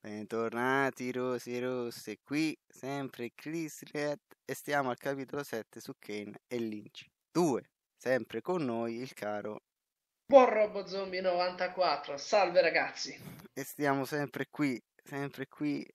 Bentornati Rosi Rosse, qui sempre Chris Red e stiamo al capitolo 7 su Kane e Lynch 2, sempre con noi il caro Buon Robo Zombie 94, salve ragazzi. e stiamo sempre qui. Sempre qui.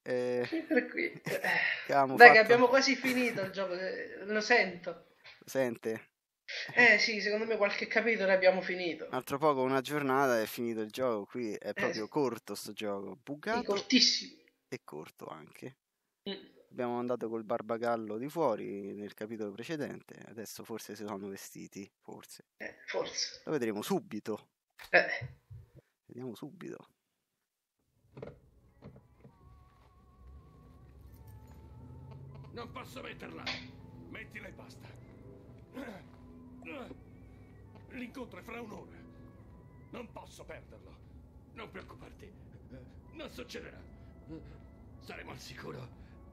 Che abbiamo quasi finito il gioco, lo sento. Lo sente? Sì, secondo me qualche capitolo abbiamo finito. Un altro poco, una giornata è finito il gioco, qui è proprio corto sto gioco, bugato. Sì, cortissimo. E corto anche. Abbiamo andato col barbagallo di fuori nel capitolo precedente, adesso forse si sono vestiti, forse. Forse. Lo vedremo subito. Vediamo subito. Non posso metterla. Mettila e basta. L'incontro è fra un'ora. Non posso perderlo. Non preoccuparti. Non succederà. Saremo al sicuro.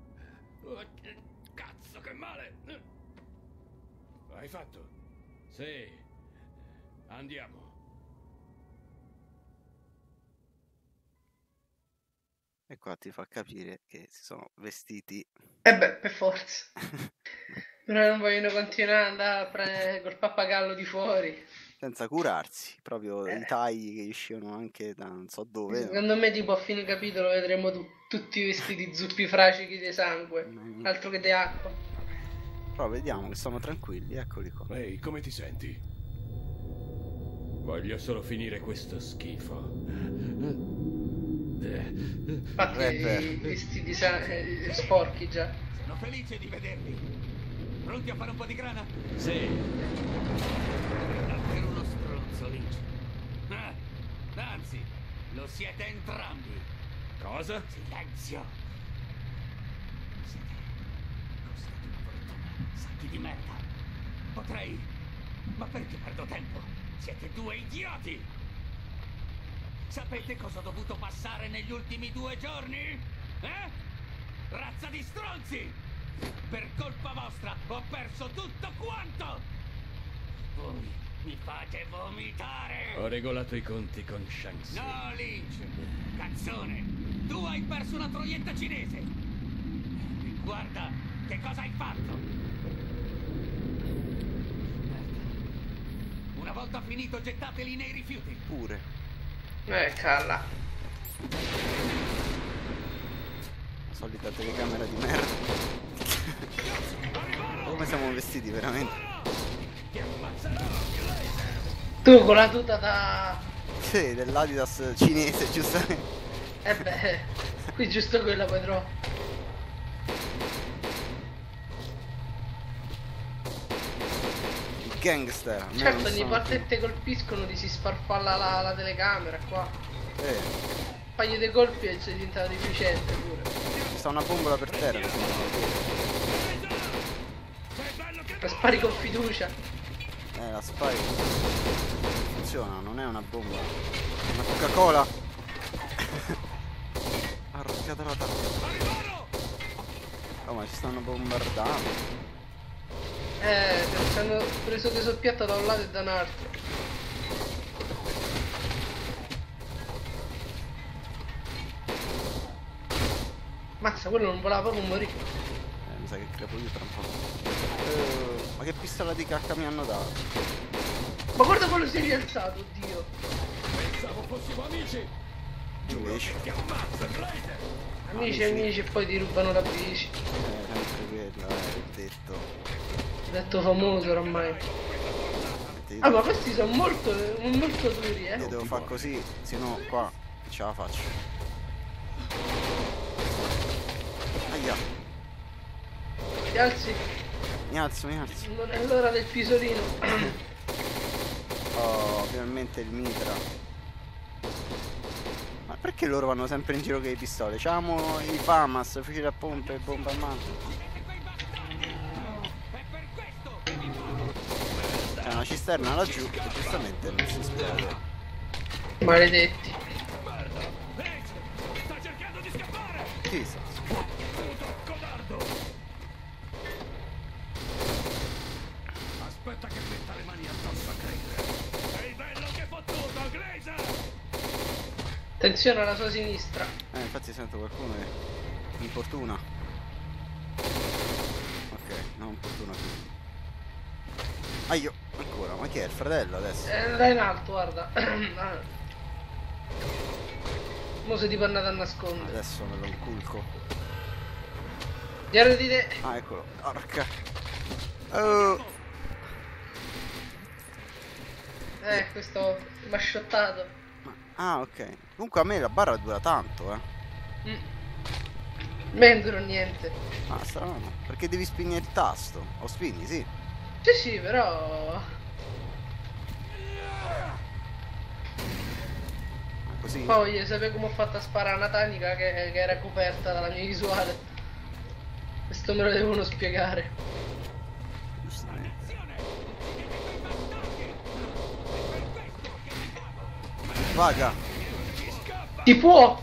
Cazzo, che male! Hai fatto? Sì. Andiamo. E qua ti fa capire che si sono vestiti. Per forza. Però non vogliono continuare ad andare a prendere col pappagallo di fuori. Senza curarsi, proprio i tagli che uscivano anche da non so dove. Secondo me tipo a fine capitolo vedremo tutti vestiti zuppi fracichi di sangue, altro che di acqua. Però vediamo che sono tranquilli, eccoli qua. Ehi, come ti senti? Voglio solo finire questo schifo. Infatti i vestiti sporchi già. Sono felice di vedervi. Pronti a fare un po' di grana? Sì. Davvero uno stronzo, Lynch. Anzi, lo siete entrambi. Cosa? Silenzio. Siete una fortuna, sacchi di merda. Potrei... Ma perché perdo tempo? Siete due idioti! Sapete cosa ho dovuto passare negli ultimi 2 giorni? Razza di stronzi! Per colpa vostra ho perso tutto quanto! Voi mi fate vomitare! Ho regolato i conti con Shanxi. No, Lynch! Cazzone! Tu hai perso una troietta cinese! Guarda, che cosa hai fatto! Una volta finito, gettateli nei rifiuti! Pure. Calla. La solita telecamera di merda. Come siamo vestiti veramente? Tu con la tuta da... Sì, dell'Adidas cinese, giustamente. Qui giusto quella poi trovo. Il gangster. Certo, ogni volta che te colpiscono ti si sfarfalla la telecamera qua. Un paio di colpi e c'è diventato deficiente pure. Ci sta una bombola per terra. La spari con fiducia. La spari. Funziona, non è una bomba. È una Coca-Cola. Ha rocchiato la tavola. Oh, ma ci stanno bombardando. Ci hanno preso di soppiatto da un lato e da un altro. Mazza, quello non voleva proprio morire. Mi sa che crepo io tra un po'. Ma che pistola di cacca mi hanno dato? Ma guarda quello si è rialzato, oddio. Pensavo fossimo amici. Invece. Ti ammazza, Glazer. Amici, amici, e poi ti rubano la bici. Sempre quello, detto. Detto famoso ormai. Ah, ma questi sono molto duri, Io devo fare così, se no qua ce la faccio. Aia. Ti alzi? Mi alzo. Non è l'ora del pisolino. Oh, ovviamente il mitra. Ma perché loro vanno sempre in giro con le pistole? C'avevamo i FAMAS, fucili a pompa e bomba a mano. C'è una cisterna laggiù che giustamente non si esplode. Maledetti. Sta cercando di scappare! Sì, sì. Puto codardo! Aspetta che metta le mani addosso a Glazer. Sei bello che fottuto, Glazer! Te Attenzione alla sua sinistra. Infatti sento qualcuno che mi importuna. Ok, non importuna più. Aio, ancora, ma chi è il fratello adesso? Là in alto, guarda. Mo se ti può andare a nascondere. Adesso me lo inculco. Dietro di te. Ah, eccolo. Porca. Oh. Questo mi ha shottato. Ah, ok. Comunque a me la barra dura tanto, Me non duro niente. Ah, strano. Perché devi spingere il tasto. O spingi, sì. Sì, però... Così. Poi voglio sapere come ho fatto a sparare una tanica che era coperta dalla mia visuale. Questo me lo devono spiegare. Giustamente. Vaga. Si può!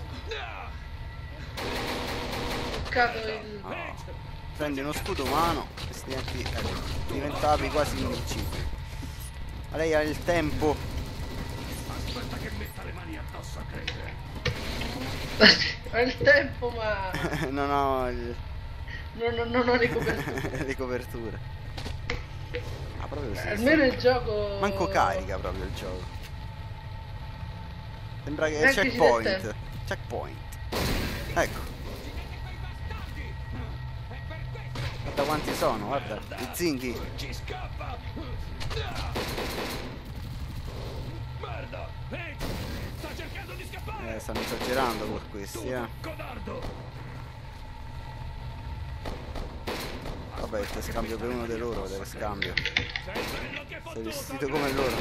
Toccato il... Prendi uno scudo umano e diventavi quasi invincibile. Ma lei ha il tempo. Aspetta che metta le mani addosso a credere. Ho il tempo, ma... Non ho il... Non ho le coperture. le coperture. Ah, proprio sì. Almeno il gioco... Manco carica proprio il gioco. Sembra che è Neanche ci dà checkpoint. tempo. Checkpoint. Ecco. Guarda quanti sono, guarda. I zinghi. Ci scappa! Merda! Ehi! Sta cercando di scappare! Stanno esagerando con questi, Codardo! Vabbè, te scambio per uno di loro, te scambio. Sei vestito come loro.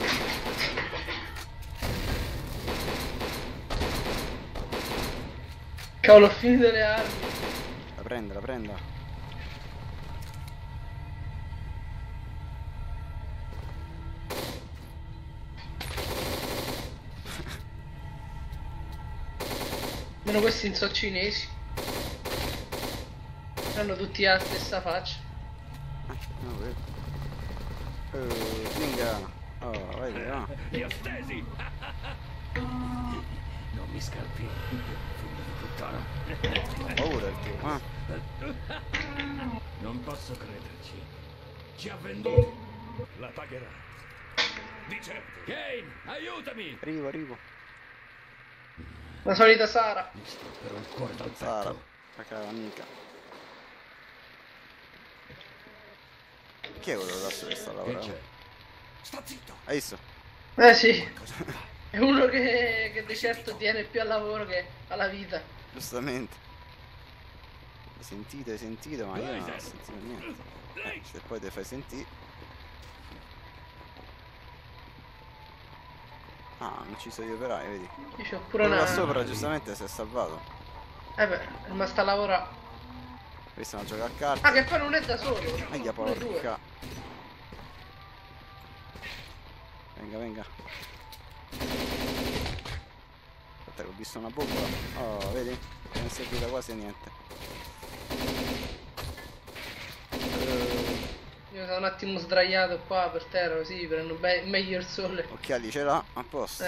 Cavolo, ho finito le armi. La prenda, la prenda. Meno questi non so cinesi. Hanno tutti la stessa faccia. No, vedo. Vinga. Oh, vai, va. Li ho stesi! Non mi scalpi, figlio di puttana. Paura il tuo, ah. Non posso crederci. Ci ha venduti. La pagherà. Di certo. Kane, aiutami! Arrivo. La solita Sara. Mi sto per un cuore dal Sara, petto. la cara amica. Chi è quello lassù che sta Che lavorando? c'è? Sta zitto! Hai visto? Sì. È uno che di certo tiene più al lavoro che alla vita. Giustamente. Hai sentito, ma io non ho sentito niente. Se poi te fai sentire. Ah, non ci sono gli operai, vedi? Io c'ho pure Quello una... là sopra giustamente si è salvato. Ma sta a lavorare. Questi hanno giocato a carte. Ah, che poi non è da solo. Aia, Pure due. porca. Venga. Aspetta che ho visto una bomba. Oh, vedi? Non è servita quasi niente. Io sono un attimo sdraiato qua per terra così prendo meglio il sole. Occhiali ce l'ha, a posto.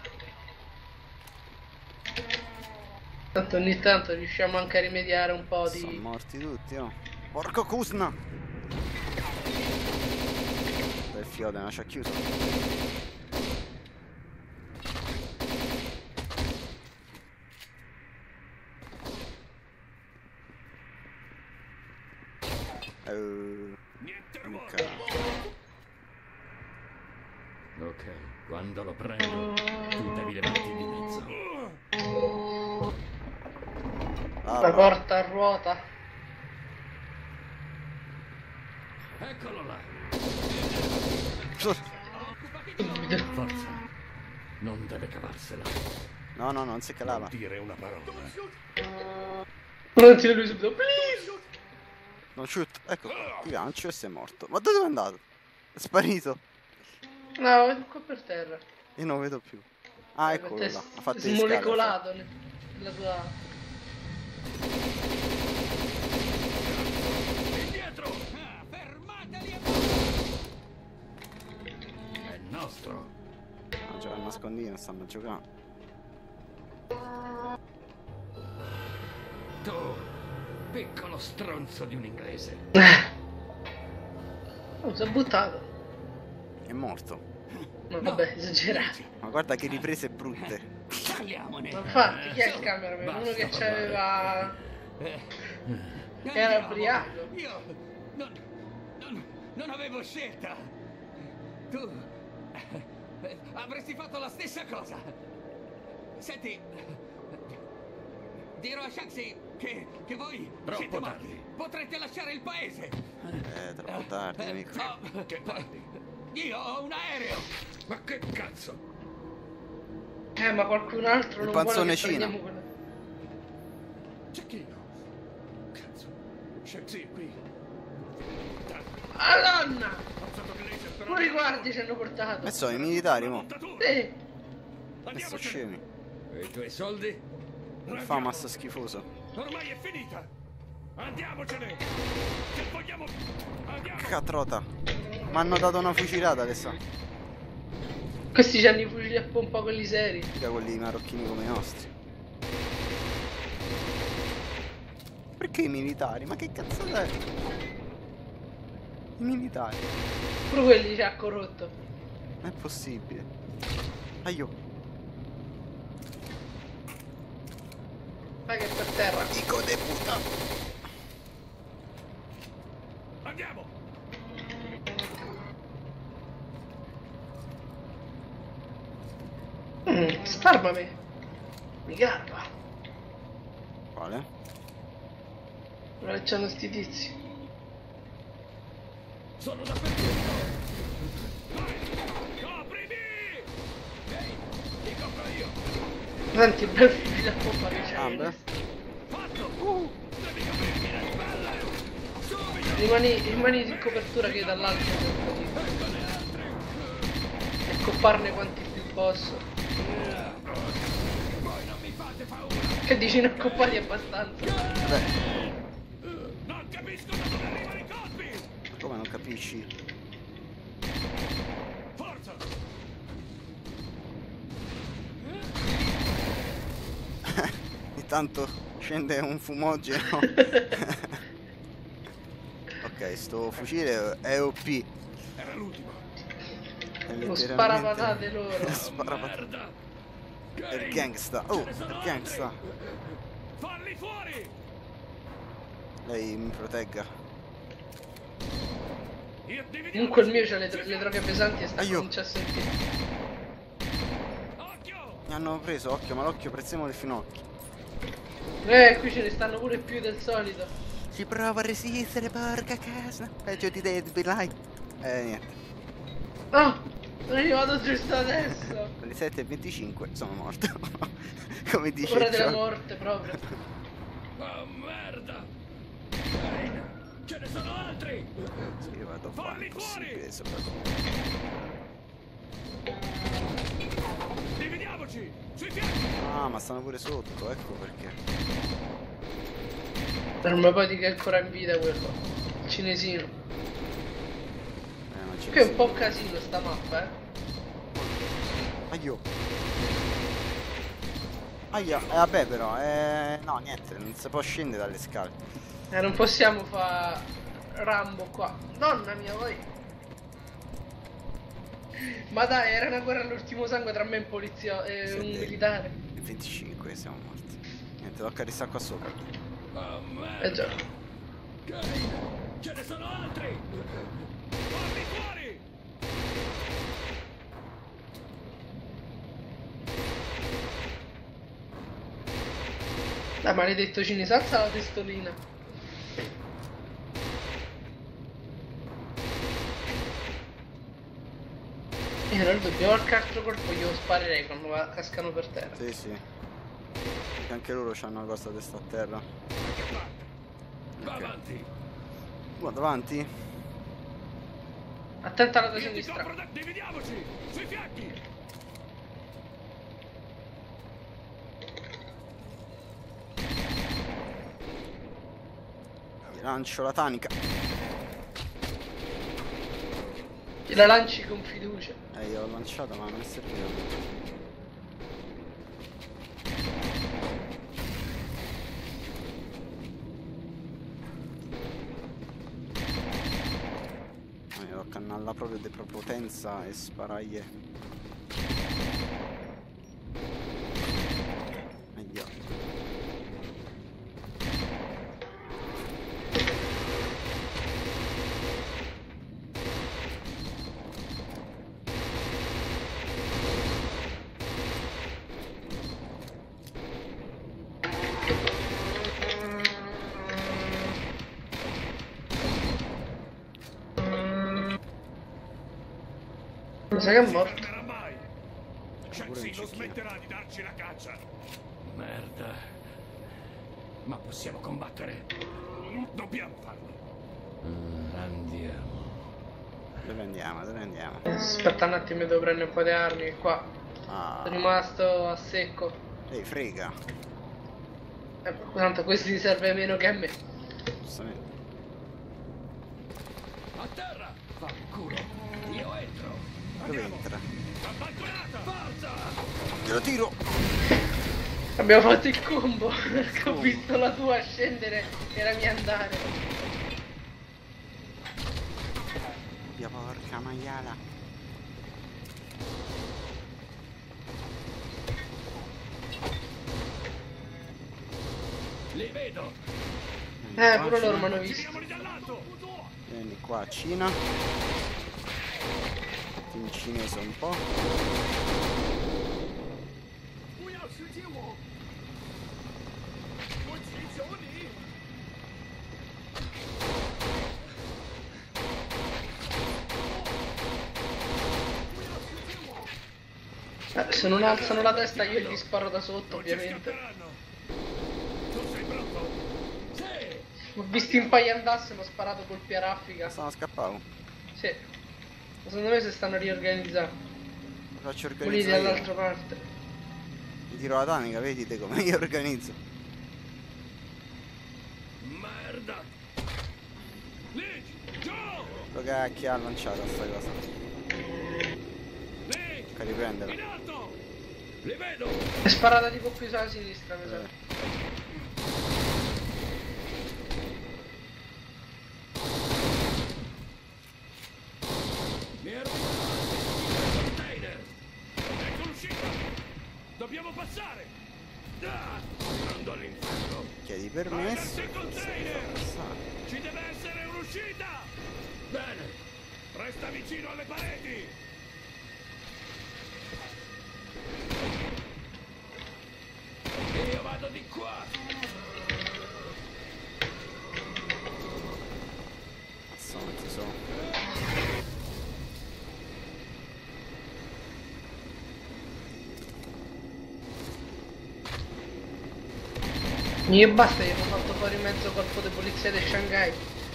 Tanto ogni tanto riusciamo anche a rimediare un po' Sono di... morti tutti, oh. Porco Kusna! Il fiode non ci ha chiuso. Ok, quando lo prendo, tu devi levarti di mezzo. La porta a ruota. Eccolo là. Forza, non deve cavarsela. No, non si calava. Non dire una parola. Non tira lui subito. Please! Non shoot, ecco, il gancio e sei morto. Ma dove è andato? È sparito. No, è qua per terra. Io non lo vedo più. Ah, eccolo là. Ha fatto gli smolecolato nella tua... Indietro! Fermateli! È nostro. Stanno giocando a nascondino, stanno giocando. Tu, piccolo stronzo di un inglese. Oh, si è buttato. È morto. No, vabbè, esagerato. Ma guarda che riprese brutte. Parliamone. Ma infatti, chi è il cameraman? Uno che c'aveva... che era ubriaco. Io non avevo scelta. Tu avresti fatto la stessa cosa. Senti, dirò a Shanksy che voi Troppo siete matti. tardi. Potrete lasciare il paese. Troppo tardi, amico. Che parli? Io ho un aereo. Ma che cazzo? Ma qualcun altro Il non vuole che panzonecino. prendiamo quella... Cecchino. Cazzo. Shanksy è qui. Madonna! Pensato che lei si è sperato. Pure i guardi ci hanno portato. E so, i militari, mo. Sì. E sto Andiamocene. scemi. E i tuoi soldi? Il Famas schifoso. Ormai è finita. Andiamocene. Che vogliamo... Andiamo. Catrota. Mi hanno dato una fucilata, che sa. Questi c'hanno i fucili a pompa, quelli seri. Mica quelli marocchini come i nostri. Perché i militari? Ma che cazzo è? I militari. Pure quelli ci ha corrotto. Non è possibile. Aio. Vai che è per terra. Dico de puta. Andiamo. Sparmami. Mi garba. Quale? Ora c'hanno sti tizi. Sono dappertutto. Vai. Coprimi. Ehi, ti copro io. Tanti bel fucili a pompa che c'è. Ah, beh. Fatto. Devi coprirmi le spalle. Subito. Rimani in copertura che dall'alto. E copparne quanti più posso. Voi non mi fate paura. Che dici ne ho coppati abbastanza. Vabbè, Non capisco da dove arrivano i colpi. come non capisci? Forza. Intanto scende un fumogeno. Ok, sto fucile è OP. Era l'ultimo. È Lo sparapatate loro. Sparapatate. Merda. È il gangsta. Oh, è il gangsta. Falli fuori. Lei mi protegga. Comunque il mio c'ha le droghe pesanti e sta Aiuto. cominciando a sentire. Occhio. Mi hanno preso, occhio, ma l'occhio prezzemolo il finocchio. Qui ce ne stanno pure più del solito. Si prova a resistere, porca casa. Peggio di Dead Be Like. Niente. Oh, sono arrivato giusto adesso. Alle 7:25 sono morto. Come dice Ora il della gioco. morte proprio. Oh merda. Ehi, ce ne sono altri. Sì, vado a fare Falli il fuori. possibile soprattutto. Dividiamoci. Sui fianchi. Ah, ma stanno pure sotto, ecco perché. Per un po' di che è ancora in vita quello. Il cinesino. Non ci Qui è un po' un casino sta mappa, Aio. Aia, vabbè però, no niente, non si può scendere dalle scale. Non possiamo fare Rambo qua. Donna mia, voi. Ma dai, era una guerra all'ultimo sangue tra me e un poliziotti e un militare. Il 25 siamo morti. Niente, tocca restare qua sopra. Oh merda. Già. Ce ne sono altri. Falli fuori. Dai, maledetto cinese, alza la testolina. Noi dobbiamo al altro colpo, glielo sparerei quando cascano per terra. Sì, sì. Perché anche loro hanno una cosa a testa a terra. Che parte? Va Ok. avanti. Guarda avanti. Attenta alla tua Io ti sinistra. copro da... Dividiamoci. Sui fianchi. Ti lancio la tanica. La lanci con fiducia. Io l'ho lanciata ma non è servita. stanno alla propria potenza e sparaglie. Meglio. Mi sa che è morto. fermerà mai. Shanxi non smetterà di darci la caccia. Merda. Ma possiamo combattere. Dobbiamo farlo. Andiamo. Dove andiamo? Dove andiamo? Aspetta un attimo, devo prendere un po' di armi che qua. Ah, Sono rimasto a secco. ehi, frega. Tanto questo ti serve meno che a me. Giustamente. A terra! Fanculo! Io entro! Dove entra? Abbandonata! Forza! Glielo tiro! Abbiamo fatto il combo. Perché ho visto la tua scendere e la mia andare. Via porca maiala. Li vedo! Pure loro mi hanno visto. Tiriamoli dall'alto! Vieni qua, Cina. In cinese un po'. Se non alzano la testa io gli sparo da sotto, Non ci ovviamente. scapperanno. Tu sei pronto? Sì! Ho visto in paio andasse e mi ho sparato colpi a raffica. Sono scappato. Sì. Secondo me si stanno riorganizzando. Mi faccio Quelli organizzare. dall'altra parte. Gli tiro la tanica, vedi te come io organizzo. Merda! Lynch! Joe! Lo cacchio ha lanciato sta cosa. Lynch! Che riprenderla. In alto! Li vedo! È sparata tipo qui sulla sinistra, mi sa. Mi ero il container! Ecco l'uscita! Dobbiamo passare! Andando all'inferno! Chiedi permesso. Adesso il container! Passare. Ci deve essere un'uscita! Bene! Resta vicino alle pareti! Io vado di qua! Cazzo, non ci sono. Io basta, gli hanno fatto fuori mezzo corpo di polizia di Shanghai.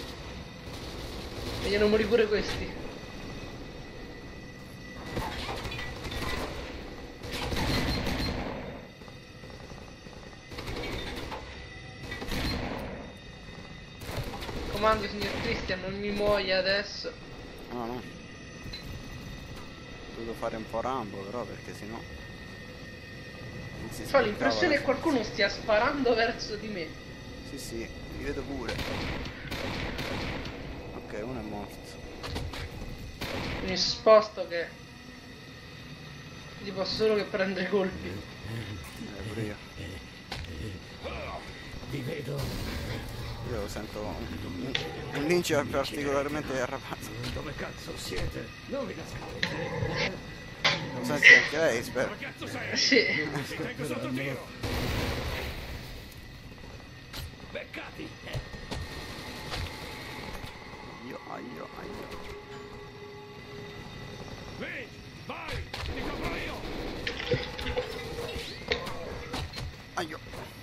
E gliene morì pure questi. Comando, signor Christian, non mi muoia adesso. No, no. Ho dovuto fare un po' Rambo però perché sennò non si Ho l'impressione che sbloccava qualcuno stia sparando verso di me. la- Sì, sì, li vedo pure. Ok, uno è morto. Mi sposto che gli posso solo che prendere colpi. Pure io. Vi vedo! Io sento un Lynch particolarmente arrabbiato. Dove cazzo siete? Non vi nascondete! Lo senti anche lei, spero. Dove cazzo sei? Sì. Ti tengo sotto tiro! Beccati! Aio. Lynch! Vai! Ti copro io! Aio.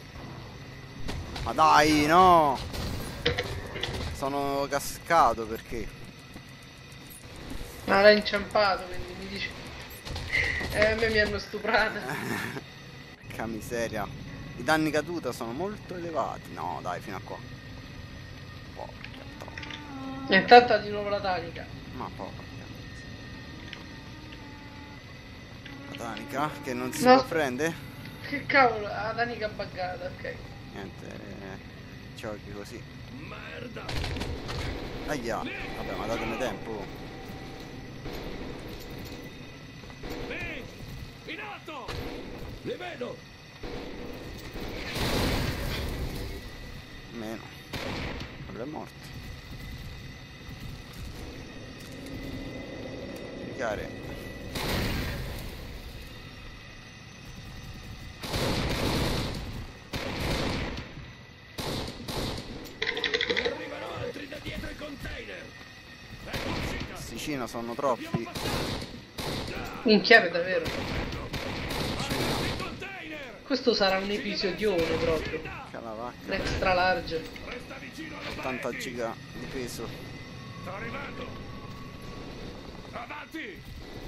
Ma dai, no! Sono cascato perché? Ma l'ha inciampato, quindi mi dice. A me mi hanno stuprata. Che miseria. I danni caduta sono molto elevati. No, dai, fino a qua. Porca troia. E intanto ha di nuovo la tanica. Ma porca. La tanica che non si No. può prendere? Che cavolo, la tanica buggata, ok. Niente, giochi così. Merda! Aia. Vabbè, ma datemi tempo. In alto! Li vedo! Meno. Quello è morto. Caricare. Arrivano altri da dietro i container! Ecco uscita! Sticino sono troppi. Minchia, davvero. I container! Questo sarà un episodione proprio. Calavacca. Un extra large. Resta vicino alle 80 pareti! giga di peso. Sto arrivando! Avanti!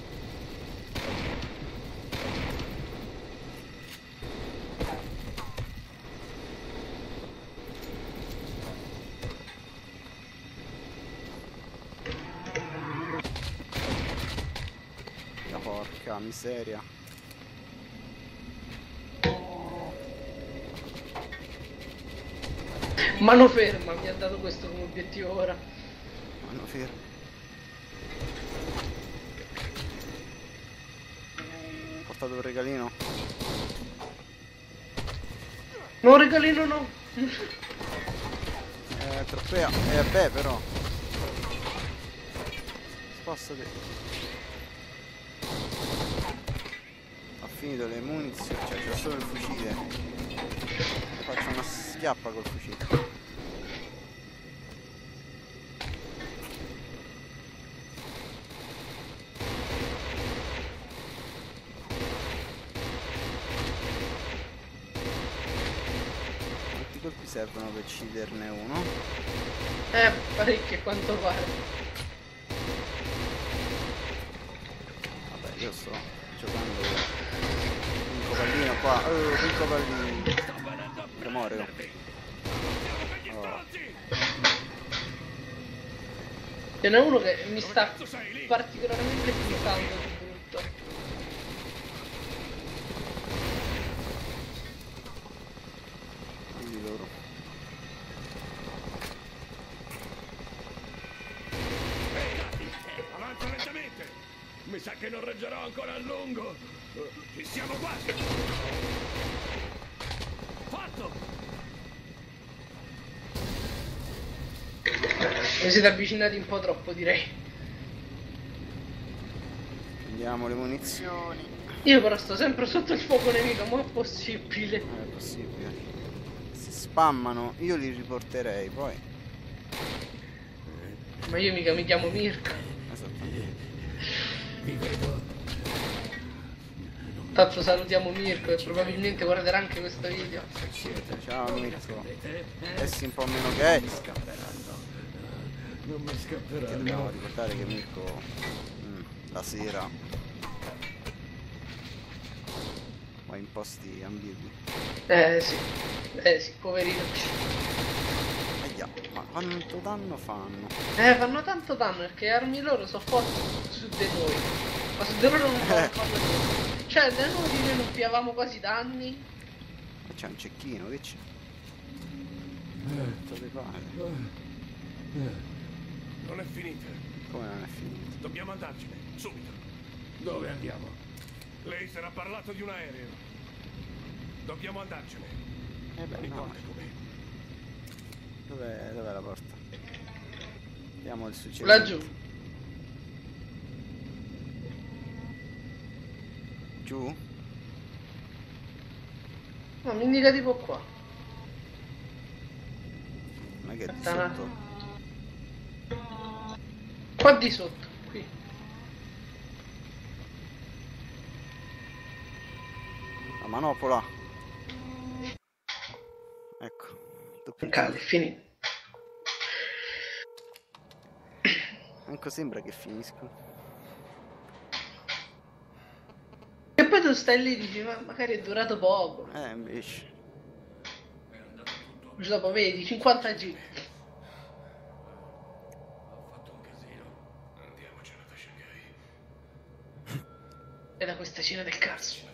La porca miseria. Mano ferma mi ha dato questo come obiettivo ora. Vanno fermi. Ho portato un regalino. No, regalino no. Troppea. Beh però. Spostati. Ho finito le munizioni, cioè c'è solo il fucile. Faccio una schiappa col fucile. Quanti colpi servono per ucciderne uno? Parecchio a quanto pare. Vabbè, io sto giocando un pallino qua. Un pallino. Remoreo. Oh. Ce n'è uno che mi sta particolarmente puntando di brutto. Quindi loro. Avanza lentamente! Mi sa che non reggerò ancora a lungo! Ci siamo quasi! Fatto! Mi siete avvicinati un po' troppo, direi. Prendiamo le munizioni. Io però sto sempre sotto il fuoco nemico, ma è possibile. Non è possibile. Si spammano, io li riporterei poi. Ma io mica mi chiamo Mirko. Esattamente. Vi vedo! Tanto salutiamo Mirko e probabilmente guarderà anche questo video. Ciao Mirko. Essi un po' meno gay. Non mi Che scapperanno! dobbiamo ricordare che Mirko la sera va in posti ambigui. Sì, poverino. Aia, ma quanto danno fanno? Fanno tanto danno perché armi loro sono forti su di noi. Ma su di loro non fanno niente. Cioè, da noi non piavamo quasi danni. E c'è un cecchino, che c'è? Dove pare? Non è finita! Come non è finito? Dobbiamo andarcene, subito! Dove andiamo? Lei si era parlato di un aereo! Dobbiamo andarcene! Beh, no. Ricorda com'è! Dov'è la porta? Vediamo il successo. Laggiù. Giù? No, mi indica tipo qua. Ma che è di Aspetta. sotto? Qua di sotto, qui. La manopola. Ecco. Doppio Cade, è giro. finito. Manco sembra che finisco. E poi tu stai lì e dici, ma magari è durato poco. Invece. Dopo vedi, 50 G. Ho fatto un casino. Andiamocene da Shanghai. E da questa cena del cazzo.